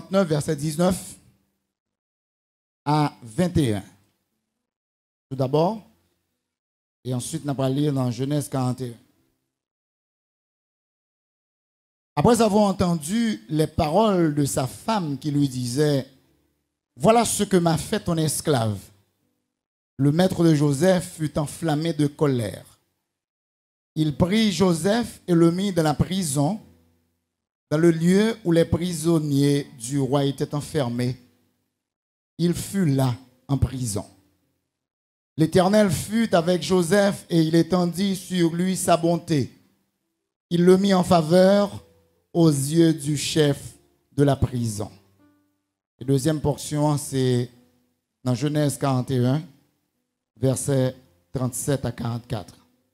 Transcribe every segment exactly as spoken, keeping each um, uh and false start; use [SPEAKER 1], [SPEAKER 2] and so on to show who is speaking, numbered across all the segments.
[SPEAKER 1] trente-neuf, verset dix-neuf à vingt et un. Tout d'abord, et ensuite, on va lire dans Genèse quarante et un. Après avoir entendu les paroles de sa femme qui lui disait, « Voilà ce que m'a fait ton esclave. » Le maître de Joseph fut enflammé de colère. Il prit Joseph et le mit dans la prison, dans le lieu où les prisonniers du roi étaient enfermés. Il fut là, en prison. L'Éternel fut avec Joseph et il étendit sur lui sa bonté. Il le mit en faveur aux yeux du chef de la prison. La deuxième portion, c'est dans Genèse quarante et un, versets trente-sept à quarante-quatre.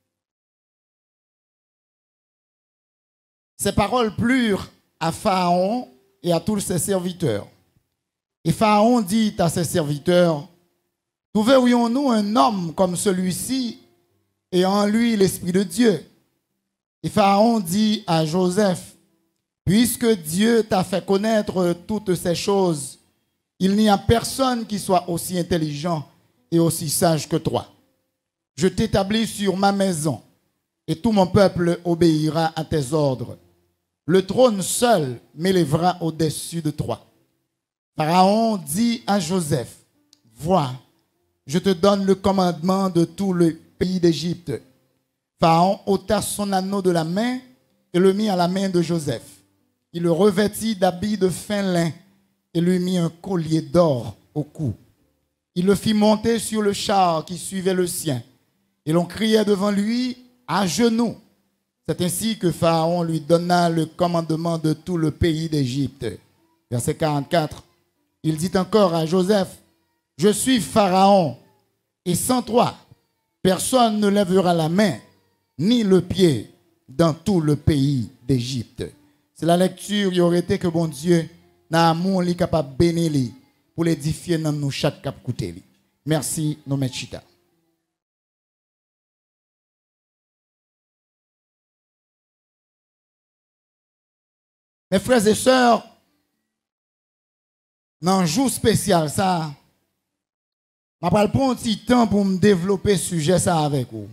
[SPEAKER 1] Ces paroles plurent à Pharaon et à tous ses serviteurs. Et Pharaon dit à ses serviteurs, « Trouverions-nous un homme comme celui-ci et en lui l'Esprit de Dieu ?» Et Pharaon dit à Joseph, « Puisque Dieu t'a fait connaître toutes ces choses, il n'y a personne qui soit aussi intelligent et aussi sage que toi. Je t'établis sur ma maison et tout mon peuple obéira à tes ordres. Le trône seul m'élèvera au-dessus de toi. » Pharaon dit à Joseph, « Vois, je te donne le commandement de tout le pays d'Égypte. » Pharaon ôta son anneau de la main et le mit à la main de Joseph. Il le revêtit d'habits de fin lin et lui mit un collier d'or au cou. Il le fit monter sur le char qui suivait le sien. Et l'on criait devant lui à genoux. C'est ainsi que Pharaon lui donna le commandement de tout le pays d'Égypte. Verset quarante-quatre. Il dit encore à Joseph, « Je suis Pharaon, et sans toi, personne ne lèvera la main, ni le pied, dans tout le pays d'Égypte. » C'est la lecture, il aurait été que bon Dieu, n'a amour li capable bénir pour l'édifier dans nous chaque cap côté. Merci, nos Chita. Mes frères et sœurs, dans un jour spécial, ça, je vais prendre un petit temps pour me développer ce sujet ça avec vous.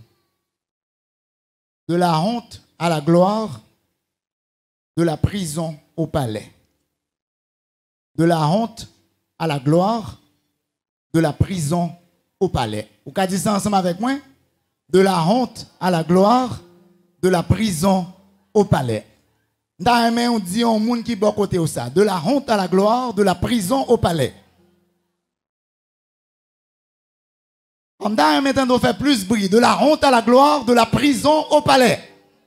[SPEAKER 1] De la honte à la gloire, de la prison au palais. De la honte à la gloire, de la prison au palais. Vous pouvez dire ça ensemble avec moi? De la honte à la gloire, de la prison au palais. On dit au monde qui est bon côté ça. De la honte à la gloire, de la prison au palais. On a maintenant fait plus bruit. De la honte à la gloire, de la prison au palais.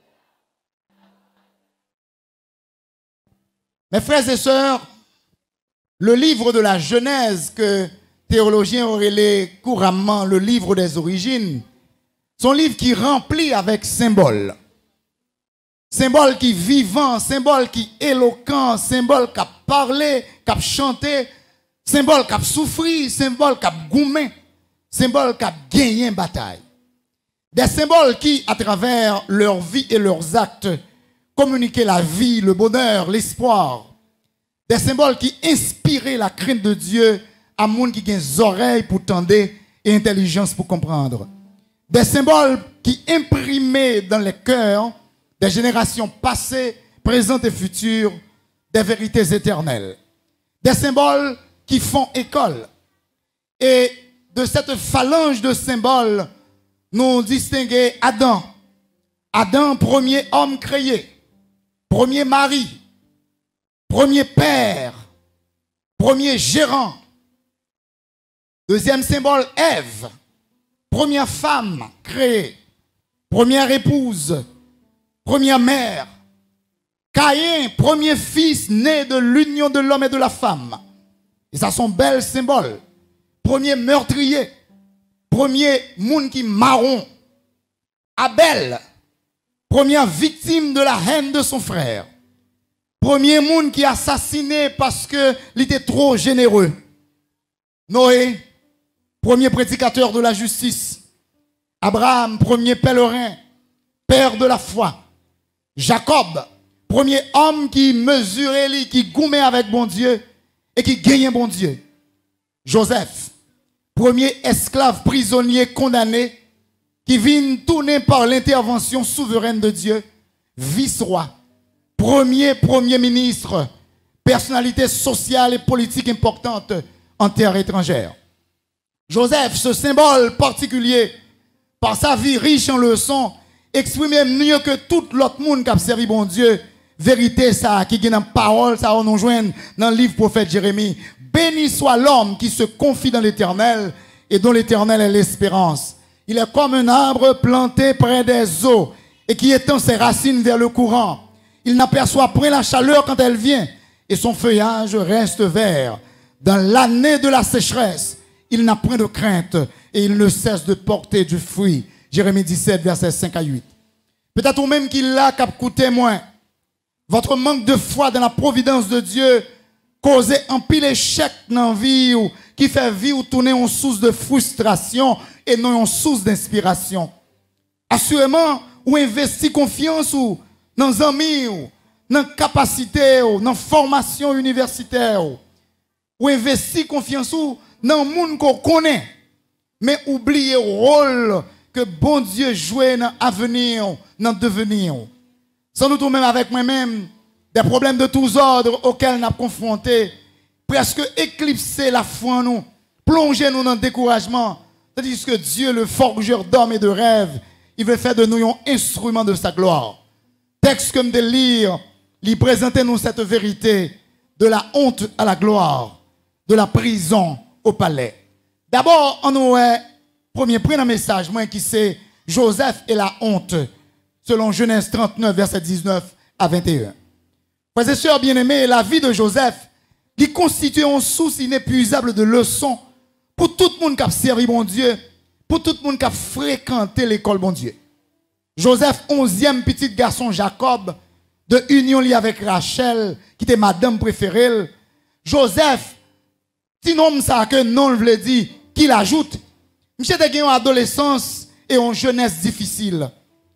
[SPEAKER 1] Mes frères et sœurs, le livre de la Genèse que théologiens auraient lu couramment le livre des origines, c'est un livre qui est rempli avec symboles. Symbole qui vivant, symbole qui éloquent, symbole qui a parlé, qui a chanté, symbole qui a souffri, symbole qui a goumé, symbole qui a gagné une bataille. Des symboles qui, à travers leur vie et leurs actes, communiquaient la vie, le bonheur, l'espoir. Des symboles qui inspiraient la crainte de Dieu à monde qui a des oreilles pour tendre et intelligence pour comprendre. Des symboles qui imprimaient dans les cœurs des générations passées, présentes et futures, des vérités éternelles. Des symboles qui font école. Et de cette phalange de symboles, nous distinguons Adam. Adam, premier homme créé, premier mari, premier père, premier gérant. Deuxième symbole, Ève, première femme créée, première épouse, première mère. Caïn, premier fils né de l'union de l'homme et de la femme. Et ça sont belles symboles. Premier meurtrier, premier monde qui marron. Abel, première victime de la haine de son frère. Premier monde qui assassiné parce que il était trop généreux. Noé, premier prédicateur de la justice. Abraham, premier pèlerin, père de la foi. Jacob, premier homme qui mesurait, qui goumait avec bon Dieu et qui gagne bon Dieu. Joseph, premier esclave prisonnier condamné, qui vient tourner par l'intervention souveraine de Dieu, vice-roi, premier premier ministre, personnalité sociale et politique importante en terre étrangère. Joseph, ce symbole particulier, par sa vie riche en leçons, exprimait mieux que tout l'autre monde qui a servi bon Dieu, vérité ça, qui est dans la parole, ça on nous joint dans le livre prophète Jérémie. Béni soit l'homme qui se confie dans l'Éternel et dont l'Éternel est l'espérance. Il est comme un arbre planté près des eaux et qui étend ses racines vers le courant. Il n'aperçoit point la chaleur quand elle vient et son feuillage reste vert. Dans l'année de la sécheresse, il n'a point de crainte et il ne cesse de porter du fruit. Jérémie dix-sept, versets cinq à huit. Peut-être ou même qu'il l'a qu'à coûter moins. Votre manque de foi dans la providence de Dieu cause un pile échec dans la vie ou qui fait vivre ou tourner en source de frustration et non en source d'inspiration. Assurément, ou investit confiance ou dans les amis ou dans capacité ou dans formation universitaire ou, ou investit confiance ou dans le monde qu'on connaît, mais oubliez le rôle que bon Dieu jouait dans l'avenir, dans le devenir. Sans doute même avec moi-même, des problèmes de tous ordres auxquels nous avons confrontés, presque éclipser la foi en nous, plonger nous dans le découragement, tandis que Dieu, le forgeur d'hommes et de rêves, il veut faire de nous un instrument de sa gloire. Texte comme de lire, il présente nous cette vérité de la honte à la gloire, de la prison au palais. D'abord, on nous est premier pris dans le message, moi qui c'est Joseph et la honte, selon Genèse trente-neuf, verset dix-neuf à vingt et un. Frères et sœurs bien-aimés, la vie de Joseph, qui constitue une source inépuisable de leçons pour tout le monde qui a servi mon Dieu, pour tout le monde qui a fréquenté l'école bon Dieu. Joseph, onzième petit garçon Jacob, de union liée avec Rachel, qui était madame préférée. Joseph, petit nom ça que non le voulait dire, qu'il ajoute, monsieur était en adolescence et en jeunesse difficile.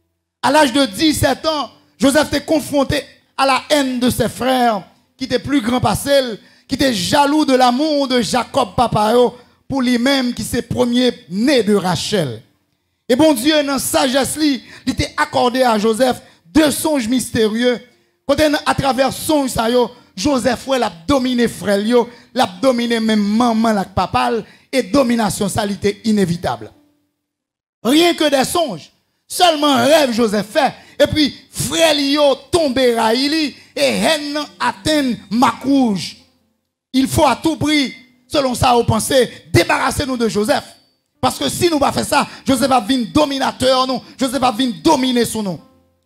[SPEAKER 1] À l'âge de dix-sept ans, Joseph était confronté à la haine de ses frères, qui étaient plus grands passés, qui étaient jaloux de l'amour de Jacob Papayo, pour lui-même qui s'est premier né de Rachel. Et bon Dieu, dans sa sagesse, il était accordé à Joseph deux songes mystérieux. Quand à travers songes, Joseph l'a dominé frère, l'a dominé même maman, la papa, et domination, ça était inévitable. Rien que des songes. Seulement rêve Joseph fait. Et puis, frère Lio tombe raïli et haine atteint Macrouge. Il faut à tout prix, selon ça, vous pensez, débarrasser nous de Joseph. Parce que si nous ne pas faire ça, Joseph va venir dominateur, nous. Joseph va venir dominer sur nous.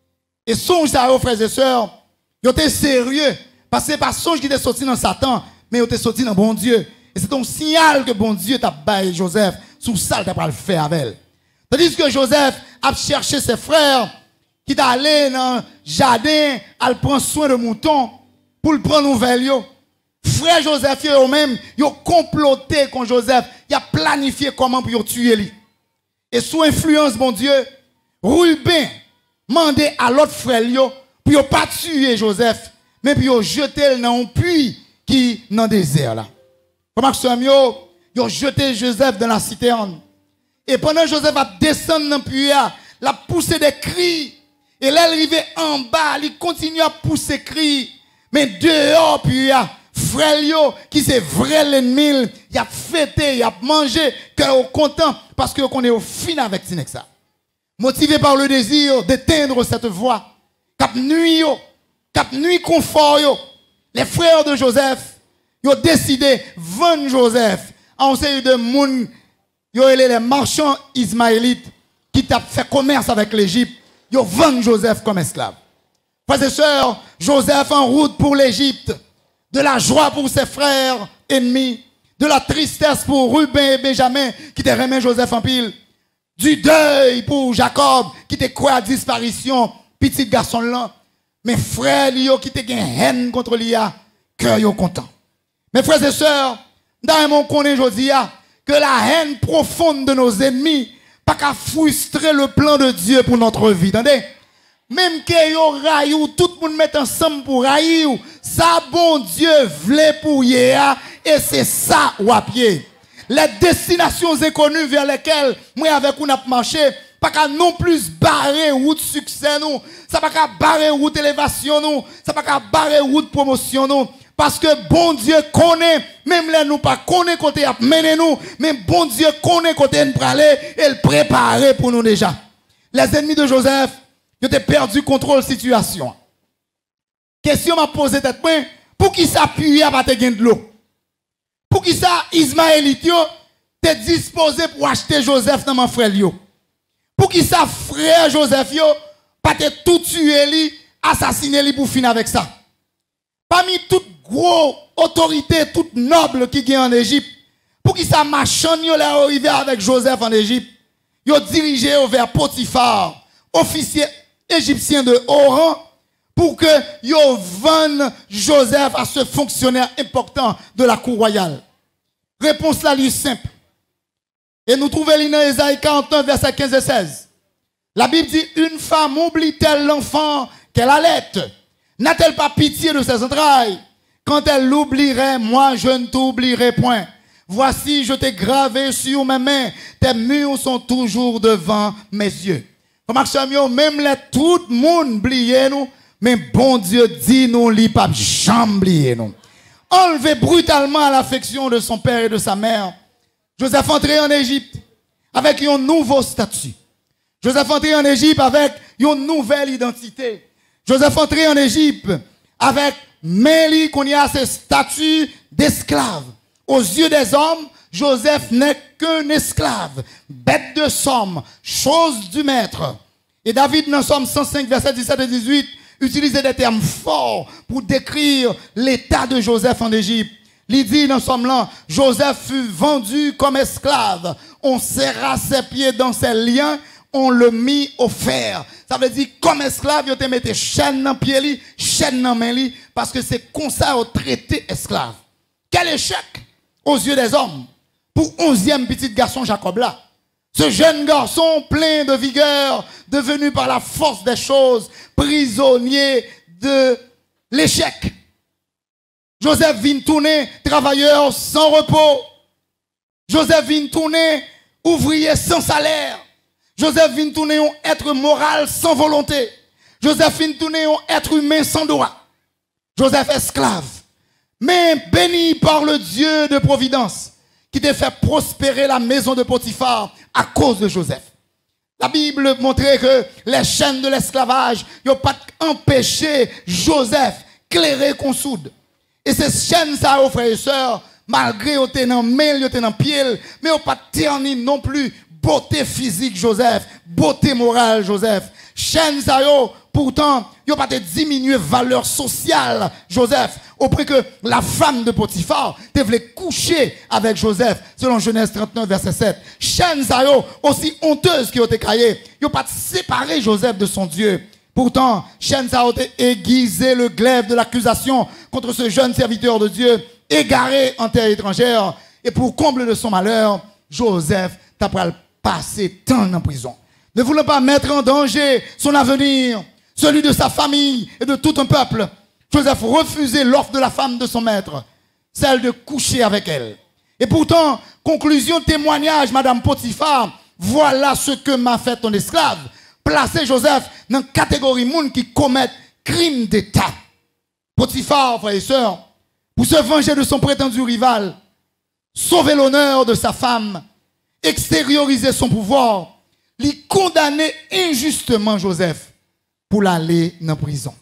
[SPEAKER 1] Et songe ça, frères et sœurs, vous êtes sérieux. Parce que ce n'est pas songe qui est sorti dans Satan, mais vous êtes sorti dans bon Dieu. Et c'est un signal que bon Dieu t'a baillé Joseph, sous ça, tu pas le faire avec elle. Tandis que Joseph a cherché ses frères qui sont allés dans le jardin, à prendre soin de moutons pour le prendre nouvelle. Frère Joseph, eux-mêmes, ils ont comploté contre Joseph, ils ont planifié comment pour tuer lui. Et sous influence, bon Dieu, Ruben mandé à l'autre frère pour ne pas tuer Joseph, mais pour jeter dans un puits qui est dans le désert. Là. Comment ils ont jeté Joseph dans la citerne. Et pendant que Joseph a descendu dans le puits, il a poussé des cris. Et là, il arrivait en bas, il continue à pousser des cris. Mais dehors, puis, frère, qui c'est vrai l'ennemi, il a fêté, il a mangé, cœur content, parce qu'on est au fin avec Tinexa. Motivé par le désir d'éteindre cette voix, cap nuit, cap nuit confort, les frères de Joseph, ils ont décidé de vendre Joseph à un série de monde. Ils ont les marchands ismaélites qui ont fait commerce avec l'Égypte. Ils ont vendu Joseph comme esclave. Frères et sœurs, Joseph en route pour l'Égypte. De la joie pour ses frères ennemis. De la tristesse pour Ruben et Benjamin qui te remet Joseph en pile. Du deuil pour Jacob qui te croit à disparition. Petit garçon là. Mes frères qui te gagnent haine contre l'I A. Cœur yo content. Mes frères et sœurs, dans mon connaît Josia. Que la haine profonde de nos ennemis pas qu'à frustrer le plan de Dieu pour notre vie. Attendez? Même que yo raillou, tout le monde met ensemble pour raillou, ça bon Dieu voulait pour hier, et c'est ça ou à pied. Les destinations inconnues vers lesquelles moi avec vous n'a marché, pas qu'à non plus barrer route succès nous, ça pas qu'à barrer route élévation nous, ça pas qu'à barrer route promotion nous, parce que bon Dieu connaît, même là nous pas connaît côté à mener nous, mais bon Dieu connaît côté nous praler et le préparer pour nous déjà. Les ennemis de Joseph, ils ont perdu contrôle situation. Question m'a posé tête point, pour qui s'appuyer à te gain de l'eau? Pour qui ça Ismaélite yo t'es disposé pour acheter Joseph dans mon frère yo? Pour qui ça frère Joseph yo pas te tout tuer li, assassiner li pour finir avec ça? Parmi toute grosse autorité, toute noble qui gagne en Égypte, pour qui ça machin yo là arrivé avec Joseph en Égypte, yo dirigé vers Potiphar, officier égyptien de haut rang, pour que yo vende Joseph à ce fonctionnaire important de la cour royale. Réponse là lui simple. Et nous trouvons dans Ésaïe quarante-neuf, verset quinze et seize. La Bible dit, une femme oublie-t-elle l'enfant qu'elle allait? N'a-t-elle pas pitié de ses entrailles? Quand elle l'oublierait, moi je ne t'oublierai point. Voici, je t'ai gravé sur mes mains, tes murs sont toujours devant mes yeux. Comme même les tout le monde oublie nous, mais bon Dieu dit nous, li pas jamais oublier nous. Enlevé brutalement à l'affection de son père et de sa mère, Joseph entré en Égypte avec un nouveau statut. Joseph entré en Égypte avec une nouvelle identité. Joseph entré en Égypte avec Méli qu'on y a ce statut d'esclave. Aux yeux des hommes, Joseph n'est qu'un esclave, bête de somme, chose du maître. Et David dans Somme cent cinq, versets dix-sept et dix-huit, utilisait des termes forts pour décrire l'état de Joseph en Égypte. Il dit dans Somme là, Joseph fut vendu comme esclave. On serra ses pieds dans ses liens, on le mit au fer. Ça veut dire, comme esclave, il te mettait chaîne dans pied li, chaîne dans main li, parce que c'est comme ça au traité esclave. Quel échec aux yeux des hommes pour onzième petit garçon Jacob là. Ce jeune garçon plein de vigueur, devenu par la force des choses, prisonnier de l'échec. Joseph vient tourner travailleur sans repos. Joseph vient tourner ouvrier sans salaire. Joseph vient tourner un être moral sans volonté. Joseph vient tourner un être humain sans droit. Joseph esclave. Mais béni par le Dieu de providence qui t'a fait prospérer la maison de Potiphar à cause de Joseph. La Bible montrait que les chaînes de l'esclavage n'ont pas empêché Joseph clairer qu'on soude. Et ces chaînes, ça, frères et sœurs, malgré qu'ils étaient dans main, ils étaient dans pied, mais ils n'ont pas terni non plus beauté physique Joseph, beauté morale Joseph. Chaînes, ça, pourtant, ils n'ont pas diminué valeur sociale Joseph, au point que la femme de Potiphar devait coucher avec Joseph, selon Genèse trente-neuf, verset sept. Chaînes, ça, aussi honteuses qu'ils ont été créées, ils n'ont pas séparé Joseph de son Dieu. Pourtant, chaînes, ça a aiguisé le glaive de l'accusation contre ce jeune serviteur de Dieu, égaré en terre étrangère. Et pour comble de son malheur, Joseph t'a passé tant en prison. Ne voulant pas mettre en danger son avenir, celui de sa famille et de tout un peuple, Joseph refusait l'offre de la femme de son maître, celle de coucher avec elle. Et pourtant, conclusion, témoignage, Madame Potiphar, voilà ce que m'a fait ton esclave. Placer Joseph dans la catégorie monde qui commettent crime d'État. Potiphar, frères et sœurs, pour se venger de son prétendu rival, sauver l'honneur de sa femme, extérioriser son pouvoir, lui condamner injustement Joseph pour l'aller dans la prison.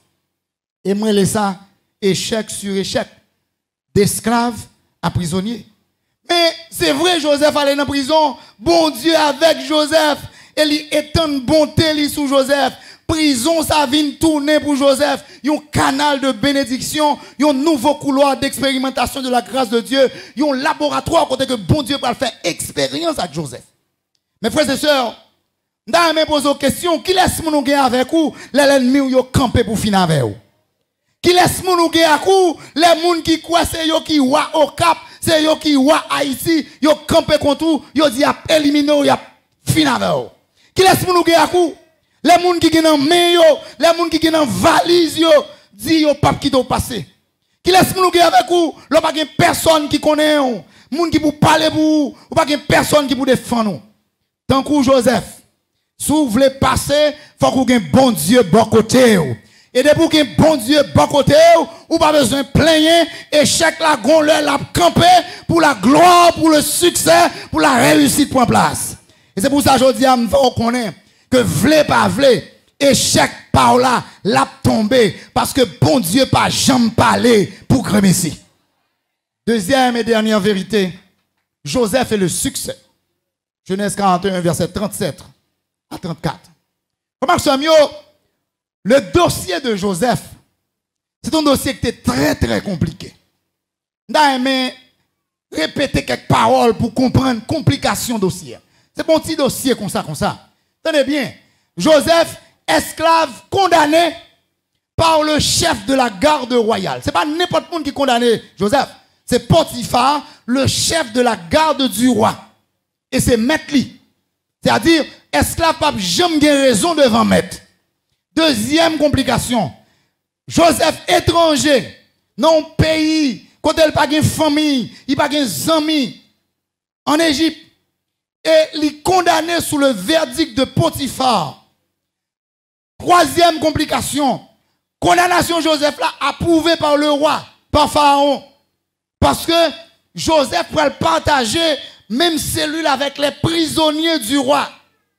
[SPEAKER 1] Et moi, laisse ça, échec sur échec, d'esclave à prisonnier. Mais c'est vrai, Joseph allait dans la prison, bon Dieu avec Joseph, et il étend bonté sous Joseph. Prison, ça vient tourner pour Joseph. Il y a un canal de bénédiction, il y a un nouveau couloir d'expérimentation de la grâce de Dieu, il y a un laboratoire côté que bon Dieu va faire expérience avec Joseph. Mes frères et sœurs, dans me poser une question, qui laisse mon gagner avec vous, les ennemis qui ont campé pour finir avec vous? Qui laisse mon gagner avec vous, les gens qui croient c'est eux qui wa au Cap, c'est eux qui wa Haïti, ils ont campé contre vous, ils ont dit à éliminer, ils ont fini avec vous. Qui laisse mon gagner avec vous? Les gens qui sont dans main, les gens qui sont dans valise, disent yo pas qui doit passer. Qui laisse nous avec vous, là pas personne qui connaît vous, moun qui pour parler pour vous, ou pas personne qui pour défendre nous. Tant que Joseph, si vous voulez passer, faut qu'on ait un bon Dieu bon côté. Et depuis qu'il y ait un bon Dieu bon côté, ou pas besoin de plaigner, et chaque lagon leur l'a campé pour la gloire, pour le succès, pour la réussite pour en place. Et c'est pour ça que je dis à vous connaître que vle pas vle, échec par là, l'a tombé, parce que bon Dieu pas jamais parlé pour crémer. Deuxième et dernière vérité, Joseph est le succès. Genèse quarante et un, verset trente-sept à trente-quatre. Remarquez mieux, le dossier de Joseph, c'est un dossier qui était très très compliqué. N'a aimé répéter quelques paroles pour comprendre la complication du dossier. C'est un petit dossier comme ça, comme ça. Tenez bien, Joseph, esclave condamné par le chef de la garde royale. Ce n'est pas n'importe qui qui condamné Joseph. C'est Potiphar, le chef de la garde du roi. Et c'est maître li. C'est-à-dire, esclave pas jamais raison devant maître. Deuxième complication. Joseph étranger, non pays, côté il pas de famille, il pas de amis en Égypte. Et il est condamné sous le verdict de Potiphar. Troisième complication. Condamnation Joseph là approuvée par le roi, par Pharaon. Parce que Joseph pourrait le partager même cellule avec les prisonniers du roi.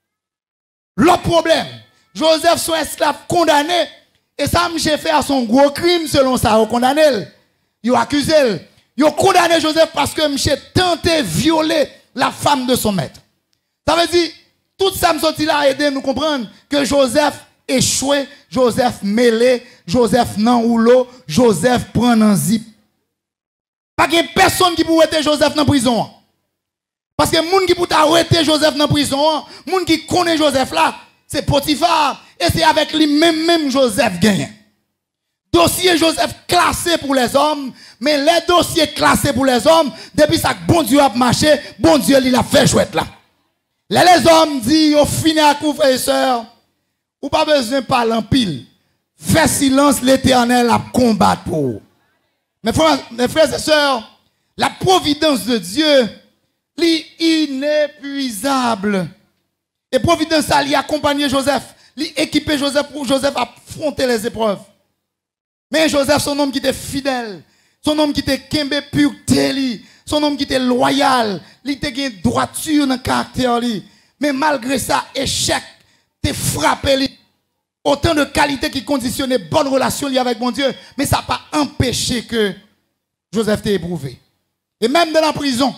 [SPEAKER 1] L'autre problème, Joseph son esclave condamné et ça j'ai fait à son gros crime selon ça, il condamné. Il a accusé. Il a condamné Joseph parce que monsieur tenté violer la femme de son maître. Ça veut dire, tout ça me sorti là a aidé nous comprendre que Joseph échoué, Joseph mêlé, Joseph nan rouleau, Joseph prend un zip. Pas qu'il y ait personne qui pourrait être Joseph dans la prison. Parce que les gens qui pourraient arrêter Joseph dans la prison, les gens qui connaissent Joseph là, c'est Potiphar. Et c'est avec lui même, même Joseph gagne. Dossier Joseph classé pour les hommes, mais les dossiers classés pour les hommes, depuis ça que bon Dieu a marché, bon Dieu il a fait chouette là. Les, les hommes disent, au fini à coup, frères et sœurs, ou pas besoin de parler en pile. Fais silence, l'Éternel a combattre pour vous. Mes frères, mes frères et sœurs, la providence de Dieu, est inépuisable. Et providence a accompagné Joseph, l'équipé Joseph pour Joseph affronter les épreuves. Mais Joseph, son homme qui était fidèle, son homme qui était kembe pureté, son homme qui était loyal, il était droiture dans le caractère. Mais malgré ça, échec, t'es frappé. Autant de qualités qui conditionnaient bonne relation avec mon Dieu, mais ça n'a pas empêché que Joseph t'ait éprouvé. Et même dans la prison,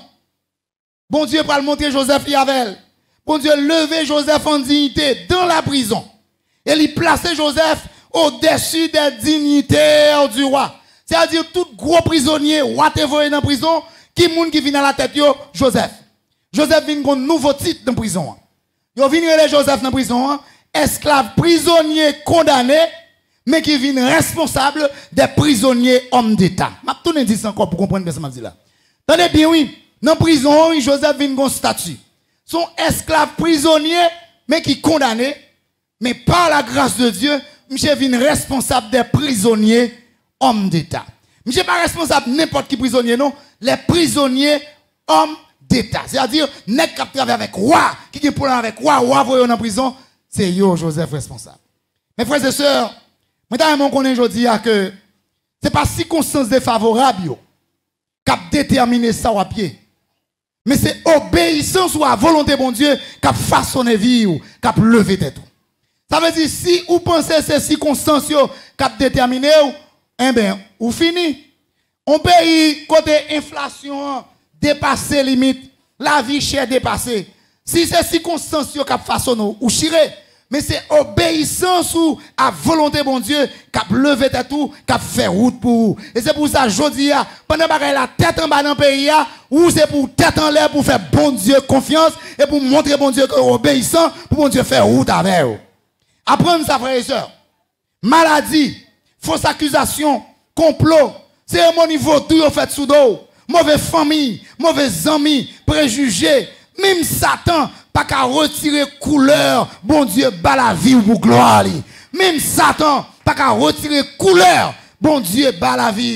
[SPEAKER 1] bon Dieu va le montrer Joseph Yavel. Bon Dieu lever Joseph en dignité dans la prison. Et il plaçait Joseph au-dessus des dignitaires du roi. C'est-à-dire tout gros prisonnier, whatever dans la prison, qui moun qui vient à la tête yo, Joseph. Joseph vient avec un nouveau titre dans la prison. Yo vient les Joseph dans la prison, esclave prisonnier condamné, mais qui vient responsable des prisonniers hommes d'État. Je vais tout dire encore pour comprendre bien ce que je dis là. Tenez bien, oui, dans la prison, Joseph vient avec un statut. Son esclave prisonnier, mais qui condamné, mais par la grâce de Dieu, monsieur vient responsable des prisonniers hommes d'État. Monsieur pas responsable n'importe qui prisonnier, non. Les prisonniers hommes d'État. C'est-à-dire, n'est qui travaille avec roi, qui est pour avec roi, roi voyons en prison, c'est yo Joseph responsable. Mes frères et sœurs, maintenant, on connaît aujourd'hui que ce n'est pas circonstance défavorable qui a déterminé ça à pied. Mais c'est obéissance ou à volonté de Dieu qui a façonné vie ou qui a levé tête. Ça veut dire, si vous pensez que ces circonstances qui ont déterminé, eh bien, vous finissez. On pays, côté inflation, dépassé limite, la vie chère dépassée. Si ces circonstances qui ont façonné, vous chirez. Mais c'est obéissance ou à volonté de Dieu qui a levé tête ou qui a fait route pour vous. Et c'est pour ça, je dis, pendant que la tête en bas dans le pays, ou c'est pour tête en l'air pour faire bon Dieu confiance et pour montrer bon Dieu que obéissant, pour bon Dieu faire route avec vous. Apprendre ça, frères et sœurs. Maladie, fausse accusation, complot, cérémonie vaudou fait sous dos, mauvaise famille, mauvais amis, préjugés, même Satan, pas qu'à retirer couleur, bon Dieu, bat la vie pour gloire. Même Satan, pas qu'à retirer couleur, bon Dieu, bat la vie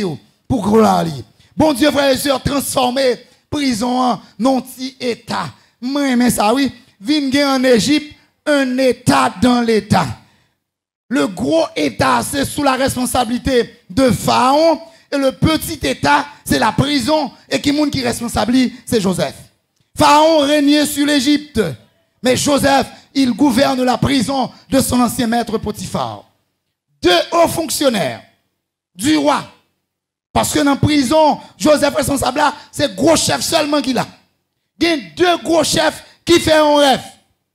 [SPEAKER 1] pour gloire. Bon Dieu, frères et sœurs, transformer prison en non-état. Moi, mais ça, oui. Vin en Égypte, un état dans l'état. Le gros état, c'est sous la responsabilité de Pharaon. Et le petit état, c'est la prison. Et qui monde qui est responsable, c'est Joseph. Pharaon régnait sur l'Égypte. Mais Joseph, il gouverne la prison de son ancien maître Potiphar. Deux hauts fonctionnaires du roi. Parce que dans la prison, Joseph responsable là, c'est gros chef seulement qui l'a. Il y a deux gros chefs qui font un rêve.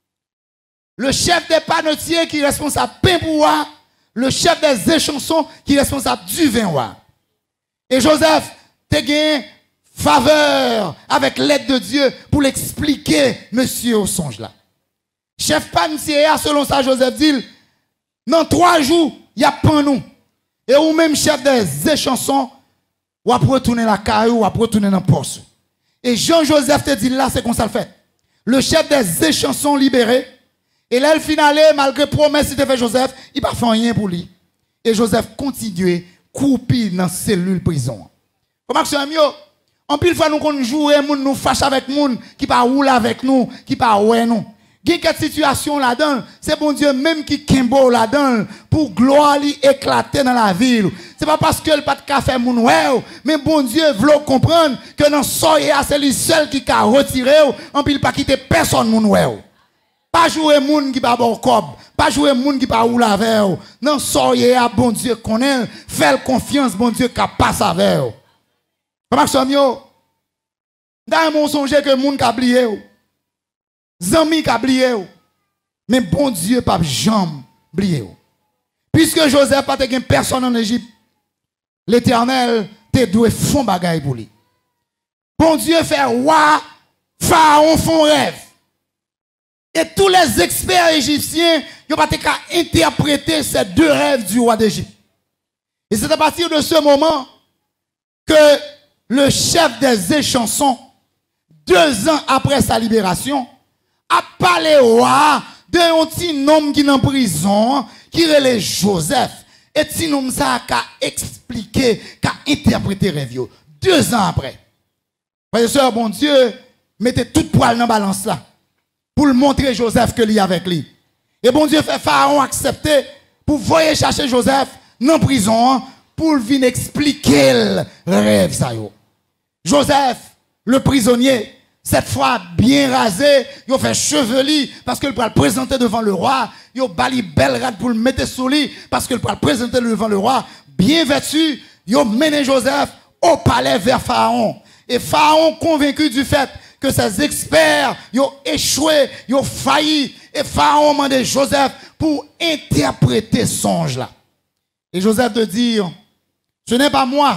[SPEAKER 1] Le chef des panetiers qui est responsable pain pour roi, le chef des échansons qui est responsable du vin roi. Et Joseph te gagné faveur avec l'aide de Dieu pour l'expliquer, monsieur, au songe là. Chef panetier, selon ça, Joseph dit, dans trois jours, il y a pas nous. Et ou même chef des échansons, ou après retourner la caillou, ou après retourner dans le poste. Et Jean-Joseph te dit là, c'est comme ça le fait. Le chef des échansons libéré, et là, le finale, malgré promesse qu'il te fait Joseph, il n'a pas fait rien pour lui. Et Joseph continue, coupi dans la cellule prison. Comment c'est mieux? En pile fois, nous qu'on joue, nous fâche avec nous, qui pas roule avec nous, qui pas ouais nous. Il y a cette situation là-dedans, c'est bon Dieu même qui kimbo là-dedans pour gloire li éclater dans la ville. C'est pas parce que le pas de café moun ouais, mais bon Dieu veut comprendre que dans soya c'est lui seul qui a retiré, en pile pas quitter personne moun ouais. Pas jouer moun qui pas bon cob, pas jouer moun qui pas roule avec. Non soya bon Dieu connaît, fait confiance bon Dieu qui passe avec. Comment ça mieux? Dans mon songe que moun qui a oublié. Zami ka blié mais bon Dieu pas jamais blié. Puisque Joseph pas de personne en Égypte, l'Éternel te doit fond bagaille pour lui. Bon Dieu fait roi, Pharaon font rêve. Et tous les experts égyptiens, ils n'ont pas qu'à interpréter ces deux rêves du roi d'Égypte. Et c'est à partir de ce moment que le chef des échansons, deux ans après sa libération, a parlé roi de un petit homme qui est en prison, qui est Joseph. Et petit homme ça a expliqué, a interprété rêve. Deux ans après. Frères et sœurs, bon Dieu, mettez tout poil dans la balance là. Pour le montrer Joseph que lui avec lui. Et bon Dieu fait Pharaon accepter pour voyer chercher Joseph dans la prison pour venir expliquer le rêve ça yo. Joseph, le prisonnier, cette fois bien rasé, il fait chevelu parce qu'il peut le présenter devant le roi. Il bali belle rade pour le mettre sous lui parce qu'il peut le présenter devant le roi. Bien vêtu, il mené Joseph au palais vers Pharaon. Et Pharaon convaincu du fait que ses experts ont échoué, ils ont failli. Et Pharaon demandé Joseph pour interpréter ce songe là. Et Joseph te dit, ce n'est pas moi.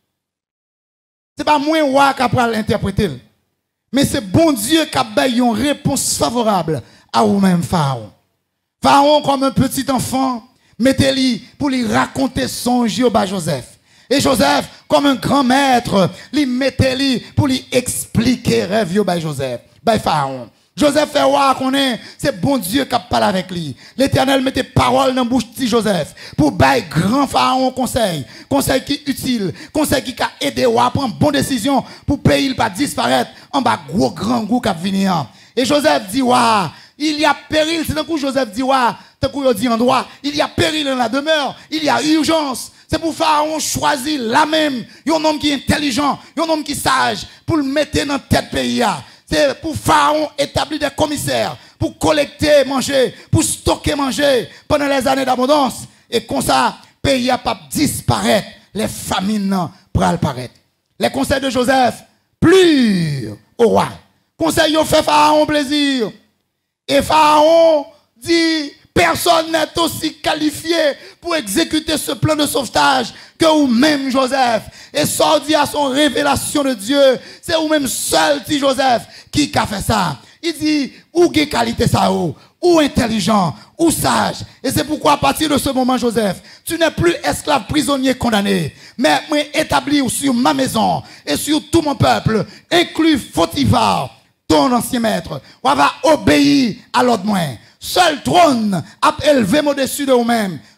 [SPEAKER 1] Ce n'est pas moi roi qui va l'interpréter. Mais c'est bon Dieu qui a donné une réponse favorable à vous-même, Pharaon. Pharaon, comme un petit enfant, mettez-lui pour lui raconter son jeu à Joseph. Et Joseph, comme un grand maître, lui mettez-lui pour lui expliquer rêve à Joseph. Bah, Pharaon. Joseph fait voir qu'on est, c'est bon Dieu qui a parlé avec lui. L'Éternel mettait parole dans la bouche de Joseph pour bailler grand Pharaon conseil. Conseil qui est utile. Conseil qui a aidé à prendre bonne décision pour pays pas disparaître en bas gros grand goût qui a venir. Et Joseph dit, waouh, il y a péril. C'est d'un coup Joseph dit, waouh, d'un coup il dit en droit, il y a péril dans la demeure, il y a urgence. C'est pour Pharaon choisir la même, un homme qui est intelligent, un homme qui est sage, pour le mettre dans la tête pays. C'est pour Pharaon établir des commissaires, pour collecter, manger, pour stocker, manger pendant les années d'abondance. Et comme ça, le pays n'a pas disparaître, les famines pour apparaître. Les conseils de Joseph, plus au roi. Conseil ont fait Pharaon plaisir. Et Pharaon dit, personne n'est aussi qualifié pour exécuter ce plan de sauvetage que vous-même, Joseph. Et sorti à son révélation de Dieu, c'est vous-même seul, dit Joseph, qui a fait ça. Il dit, ou quelle qualité ça ou, ou intelligent, ou sage. Et c'est pourquoi à partir de ce moment, Joseph, tu n'es plus esclave prisonnier condamné, mais établi sur ma maison et sur tout mon peuple, inclus Potiphar, ton ancien maître. On va obéir à l'ordre moins. Seul trône a élevé au-dessus de vous-même.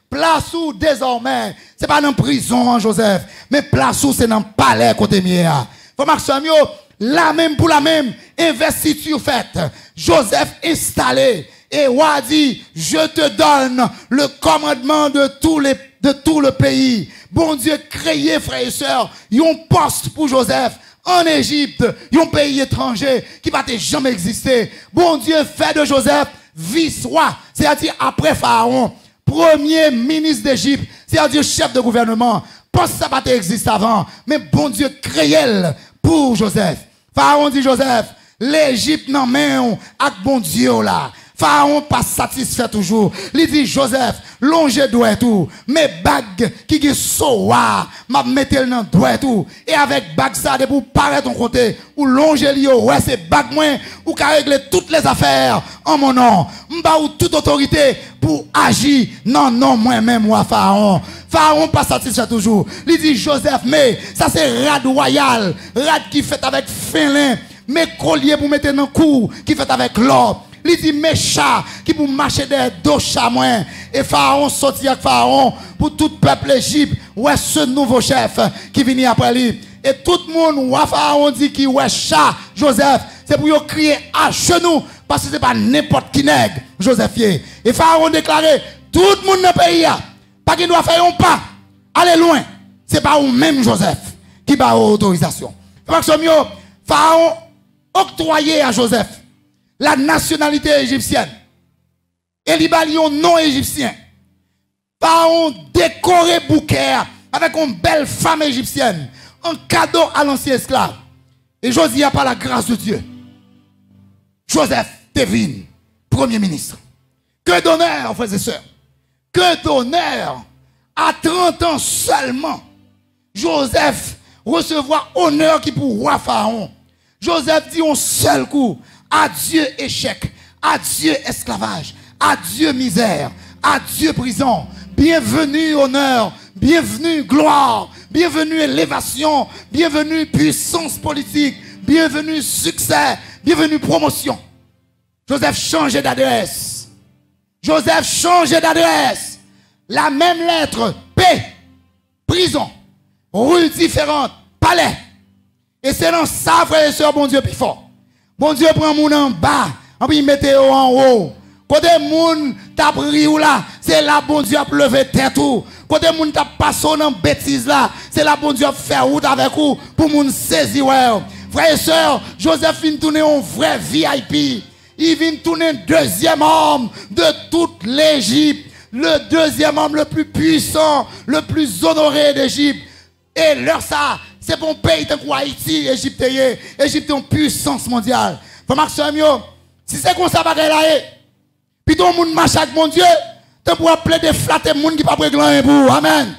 [SPEAKER 1] Place où désormais, c'est pas dans prison, Joseph, mais place où c'est dans le palais côté mien. Faut marcher mieux, la même pour la même, investiture faite. Joseph installé, et roi dit, je te donne le commandement de tous les, de tout le pays. Bon Dieu, créé, frères et sœurs, un poste pour Joseph en Égypte, un pays étranger qui va jamais exister. Bon Dieu, fait de Joseph vice-roi, c'est-à-dire après Pharaon, premier ministre d'Égypte, c'est-à-dire chef de gouvernement. Pas ça pas existe avant, mais bon Dieu créé pour Joseph. Pharaon dit Joseph, l'Égypte n'en main avec bon Dieu là. Pharaon pas satisfait toujours. Il dit Joseph, longe doit tout, mais bague qui qui soa, m'a mettre dans doit tout. Et avec bague ça de pour paraître ton côté ou longe li ouais c'est bague moins ou qu'a régler toutes les affaires en mon nom. M'ba ou toute autorité pour agir non non moi-même moi Pharaon. Pharaon pas satisfait toujours. Il dit Joseph mais ça c'est rad royal, rad qui fait avec félin, mais collier pour mettre dans cou qui fait avec l'or. Il dit mes chats qui pour marcher des deux chats moins. Et Pharaon sorti avec Pharaon pour tout le peuple Égypte. Ouais, ce nouveau chef qui vient après lui. Et tout le monde, ouais, Pharaon dit qui ouais chat Joseph. C'est pour crier à genoux. Parce que ce n'est pas n'importe qui nègre Joseph. Et Pharaon déclaré tout le monde dans le pays. Pas qu'il doit faire un pas. Allez loin. Ce n'est pas vous même Joseph qui a autorisation. Pharaon octroyé à Joseph la nationalité égyptienne. Et les balions non égyptiens. Pharaon décoré bouquet avec une belle femme égyptienne. Un cadeau à l'ancien esclave. Et Josia, par la grâce de Dieu, Joseph devine premier ministre. Que d'honneur, frères et sœurs. Que d'honneur. À trente ans seulement, Joseph recevoir honneur qui pour roi Pharaon. Joseph dit un seul coup. Adieu échec, adieu esclavage, adieu misère, adieu prison. Bienvenue honneur, bienvenue gloire, bienvenue élévation, bienvenue puissance politique, bienvenue succès, bienvenue promotion. Joseph changeait d'adresse. Joseph changeait d'adresse. La même lettre, P, prison, rue différente, palais. Et c'est dans ça, frère et soeur, bon Dieu, plus fort. Bon Dieu prend moun en bas, et puis mettez en haut. Côté moun t'a pris ou là, c'est là bon Dieu a levé tête ou. Côté moun t'a passé dans bêtise là, c'est là bon Dieu a fait route avec vous pour moun saisir ouais. Frères et sœurs, Joseph vient tourner un vrai V I P. Il vient tourner deuxième homme de toute l'Égypte, le deuxième homme le plus puissant, le plus honoré d'Égypte. Et leur ça, c'est pour un pays comme Haïti, Égypte, Égypte est une puissance mondiale. Faut marcher mieux. Si c'est comme ça, va là, puis tout le monde marche avec mon Dieu, tu pourras appeler des flatter le monde qui pas régler pour. Amen.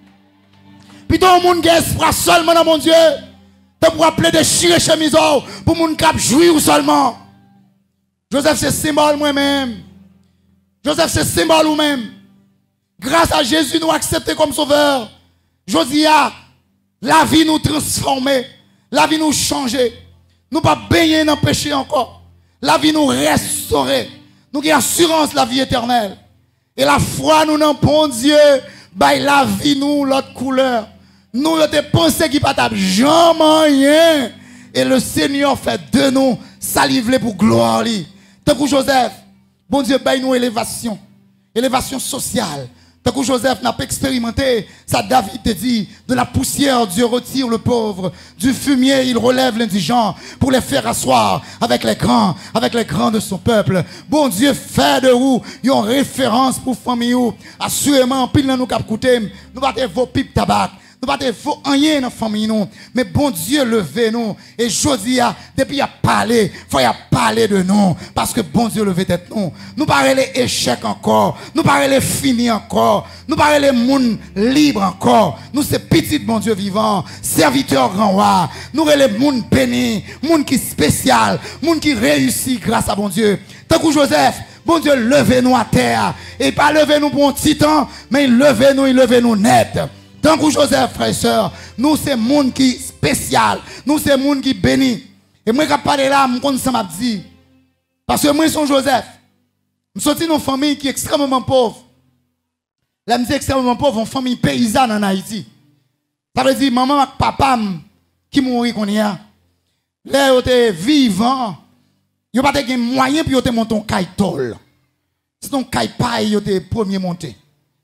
[SPEAKER 1] Puis tout le monde qui espoir seulement dans mon Dieu, tu pourras appeler des chires chemises pour mon cap jouir seulement. Joseph, c'est symbole moi-même. Joseph, c'est symbole ou-même. Grâce à Jésus, nous accepter comme sauveur. Josia, la vie nous transformer, la vie nous changer. Nous pas baigner dans le péché encore. La vie nous restaurer. Nous avons assurance la vie éternelle. Et la foi nous dans bon Dieu, bah la vie nous l'autre couleur. Nous avons pensé qu'il pas jamais rien. Et le Seigneur fait de nous saliver pour gloire. Tant que Joseph, bon Dieu bah nous élévation, élévation sociale. Tant que Joseph n'a pas expérimenté, ça David te dit, de la poussière Dieu retire le pauvre, du fumier il relève l'indigent pour les faire asseoir avec les grands, avec les grands de son peuple. Bon Dieu fait de vous une référence pour famille ou assurément pile dans nous cap coûter, nous battez vos pipes tabac. Nous ne pouvons pas rien dans la famille, nous. Mais bon Dieu, levez nous. Et Josia, depuis il a parlé, il faut parler de nous. Parce que bon Dieu, levez tête nous. Nous parlons les échecs encore. Nous parlons les finis encore. Nous parlons les monde libres encore. Nous, c'est petit bon Dieu vivant. Serviteur grand roi. Nous, les monde béni. Monde qui spécial. Monde qui réussit grâce à bon Dieu. Tant que Joseph, bon Dieu, levez-nous à terre. Et pas levez-nous pour un petit temps, mais levez-nous, il levez-nous net. Tant que Joseph, frère et sœur, nous c'est monde qui spécial, nous c'est monde qui béni. Et moi qui parle là, je connais ça m'a dit. Parce que moi je suis Joseph. Je suis dans une famille qui est extrêmement pauvre. La musique extrêmement pauvre, une famille paysanne en Haïti. Ça veut dire maman et papa qui mourit qu'on y a. Là, ils étaient vivants. Ils n'ont pas de moyens pour monter un caïtol. C'est un caïpaille qui était premier monté.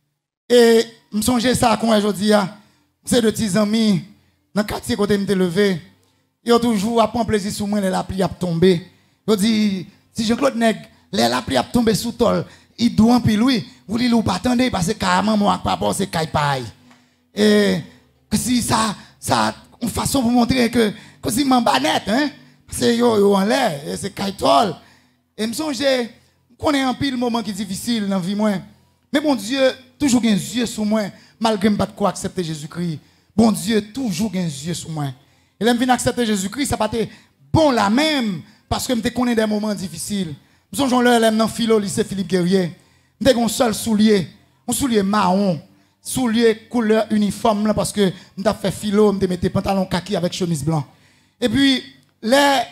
[SPEAKER 1] Et je me songe ça quand aujourd'hui, c'est de petits amis dans le quartier côté me levé. Ils ont toujours appris plaisir sur moi, la pluie a tombé. Ils dit si Jean-Claude Nègre, la pluie a tombé sous tol, il doit puis lui, vous lui ou pas attendre parce que carrément moi papa c'est caïpaille. Et que si ça ça une façon pour montrer que que si m'en banette hein, c'est yo yo en l'air, c'est caïtol. Et me songe qu'on est en pile moment qui est difficile dans la vie moi. Mais bon Dieu, toujours un yeux sur moi, malgré que je ne peux pas accepter Jésus-Christ. Bon Dieu, toujours un yeux sur moi. Et là, je viens accepter Jésus-Christ, ça n'a pas été bon là même, parce que je connais des moments difficiles. Je suis là, dans philo, lycée Philippe Guerrier. Je suis un seul soulier, un soulier marron, soulier couleur uniforme, là, parce que je fait philo, je mettais pantalon kaki avec chemise blanc. Et puis, les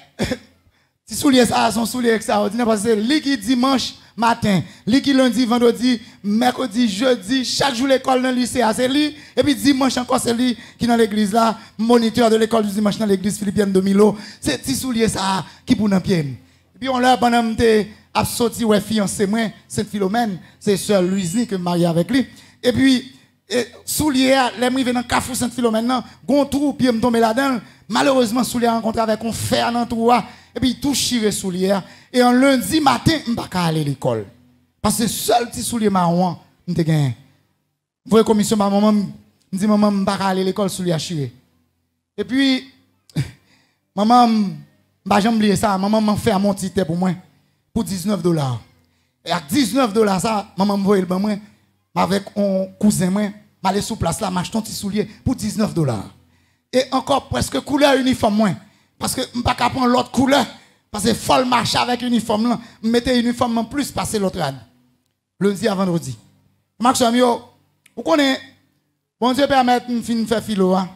[SPEAKER 1] si souliers ça, sont souliers extraordinaires, parce que les qui dimanche, matin, li qui lundi, vendredi, mercredi, jeudi, chaque jour l'école dans le lycée, c'est lui, et puis dimanche encore c'est lui qui dans l'église là, moniteur de l'école du dimanche dans l'église philippienne de Milo, c'est petit soulier ça qui pour dans pied. Et puis on l'a pendant m'te a sorti ouais fiancé moi, Sainte Philomène, c'est sœur Louise que marié avec lui. Et puis et, soulier les m'rivé dans Carrefour Sainte Philomène là, gon trou pied me tomber là-dedans, malheureusement soulier rencontré avec un fer dans trou. Et puis tout chiré soulier. Et un lundi matin, je ne peux pas aller à l'école. Parce que seul petit soulier marron, je te gagne. Vous voyez commission, ma maman me dit maman, je ne peux pas aller à l'école soulier chiré. Et puis, maman, je ne vais oublier ça. Maman m'a fait un mon petit pour moi. Pour dix-neuf dollars. Et à dix-neuf dollars, ça, maman m'a envoyé le moi. Avec un cousin, moi, je aller sous place là, m'acheter un petit soulier pour dix-neuf dollars. Et encore presque couleur uniforme, moi. Parce que je ne peux pas prendre l'autre couleur. Parce que faut marcher avec uniforme là. Je mettais uniforme en plus passer l'autre année. Lundi à vendredi. Max Amio, vous connaissez, bon Dieu permet de finir faire philo. Hein?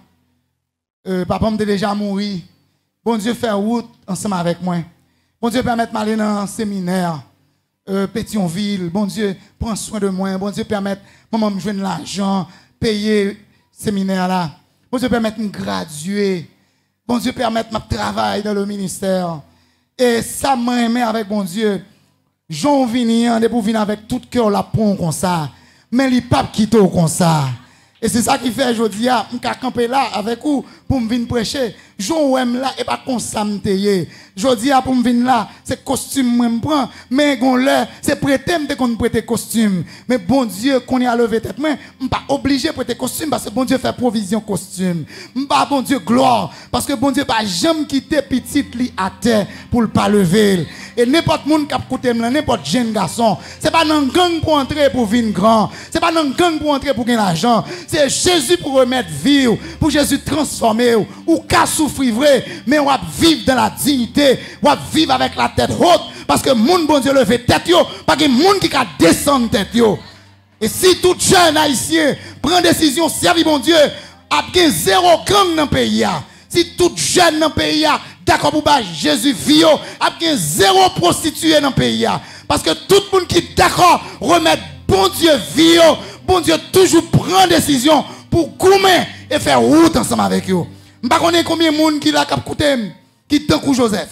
[SPEAKER 1] Euh, papa m'a déjà mouru. Bon Dieu fait route ensemble avec moi. Bon Dieu permet de m'aller dans un séminaire. Euh, Pétionville. Bon Dieu prend soin de moi. Bon Dieu permet maman me joindre l'argent, payer séminaire là. Bon Dieu permet de me graduer. Bon Dieu permet de travailler dans le ministère. Et ça m'a aimé avec bon Dieu. J'en viens de pour venir avec tout cœur la pont comme ça. Mais les papes quittent comme ça. Et c'est ça qui fait aujourd'hui, je suis campé là avec vous pour me venir prêcher. Je suis là et pas comme ça me tailler. Je dis pour me venir là, c'est costume que je prends. Mais c'est prêter me qu'on prête costume. Mais bon Dieu, qu'on y a levé tête, je ne suis pas obligé de prêter costume parce que bon Dieu fait provision costume. Je ne pas bon Dieu gloire parce que bon Dieu pas jamais quitter petit li à terre pour le pas lever. Et n'importe monde qui a écouté n'importe jeune garçon, c'est pas dans gang pour entrer pour venir grand. C'est pas dans gang pour entrer pour gagner l'argent. C'est Jésus pour remettre vie, pour Jésus transformer ou qu'à souffrir vrai, mais on va vivre dans la dignité, on va vivre avec la tête haute parce que monde bon Dieu lever tête yo, pas que monde qui a descendre tête yo. Et si tout jeune haïtien prend décision servir bon Dieu, a zéro gang dans le pays. Si tout jeune dans le pays d'accord pour bah Jésus vio, a zéro prostituée dans le pays. Parce que tout le monde qui est d'accord remettre bon Dieu vio, bon Dieu toujours prend décision pour goumer et faire route ensemble avec eux. Je ne sais pas combien de monde qui l'a capté, qui tant que Joseph.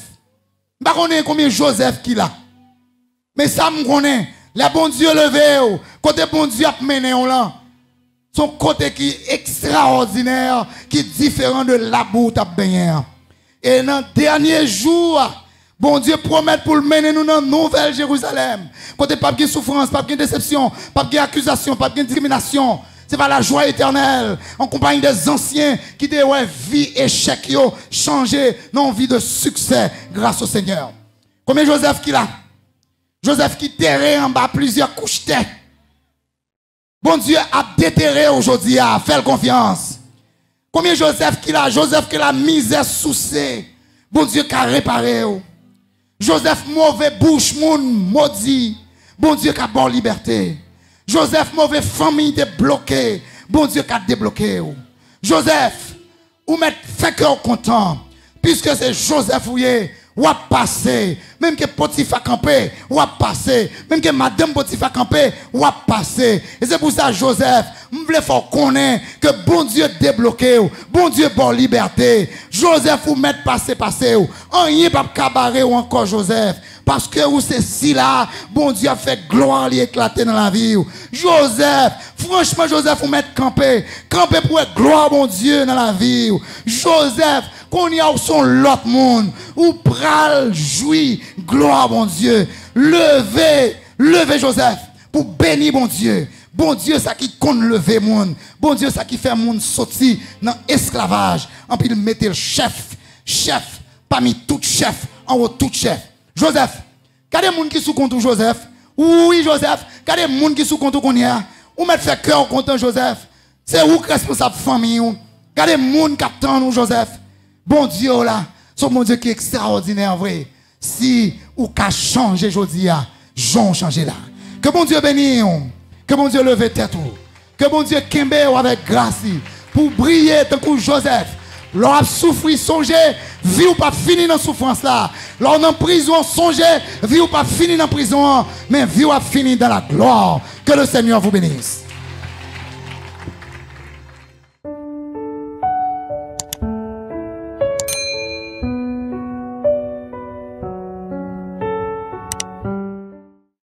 [SPEAKER 1] Je ne sais pas combien de Joseph qui l'a. Mais ça me connaît. Le bon Dieu levé, côté bon Dieu a mené là. Son côté qui est extraordinaire, qui est différent de la boue t'a baigné. Et dans les derniers jours, bon Dieu promet pour le mener nous dans Nouvelle Jérusalem. Côté pas de souffrance, pas de déception, pas de accusation, pas de discrimination. C'est pas la joie éternelle. En compagnie des anciens qui disent ouais, vie échec yo, changer, non vie de succès grâce au Seigneur. Combien Joseph qui l'a? Joseph qui terrait en bas plusieurs couches tête. Bon Dieu a déterré aujourd'hui à faire confiance. Combien Joseph qui l'a? Joseph qui la misère soucée. Bon Dieu qui a réparé. Joseph mauvais bouche moun maudit. Bon Dieu qui a bonne liberté. Joseph mauvais famille débloquée. Bon Dieu qui a débloqué. Joseph, ou mettre fait cœur content. Puisque c'est Joseph ou ou à passer. Même que Potiphar campé, ou à passer. Même que Madame Potiphar campé, ou à passer. Et c'est pour ça, Joseph, je voulais faire connaître que bon Dieu débloqué, bon Dieu pour liberté. Joseph, vous mettre passer, passer. Rien pas cabaret ou encore Joseph. Parce que vous c'est si là, bon Dieu a fait gloire lui éclater dans la vie. Joseph, franchement, Joseph, vous mettre camper. Camper pour être gloire, bon Dieu, dans la vie. Joseph, qu'on y a son l'autre monde, ou pral jouir, gloire, bon Dieu. Levez, levez Joseph, pour bénir, bon Dieu. Bon Dieu, ça qui compte lever monde. Bon Dieu, ça qui fait monde sortir dans l'esclavage. En puis il mettait le chef, chef, parmi tout chef, en haut tout chef. Joseph, quel est les gens qui sont contre Joseph? Oui, Joseph, quel est les gens qui sont contre qu'on y a? Ou mettre fait cœur contre Joseph? C'est où responsable famille? Quel est les gens qui attendent Joseph? Bon Dieu là, c'est mon Dieu qui est extraordinaire, vrai. Si ou qu'a changé aujourd'hui, j'en changé là. Que bon Dieu bénisse, que bon Dieu leve tête, que bon Dieu kembe avec grâce pour briller tant que Joseph. L'on a souffert, songé, vie ou pas fini dans la souffrance là. L'on est en prison, songé, vie ou pas fini dans la prison, mais vie ou pas fini dans la gloire. Que le Seigneur vous bénisse.